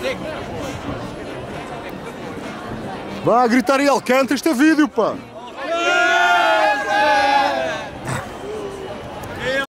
Vá a gritar em Alcântara, este é vídeo, pá!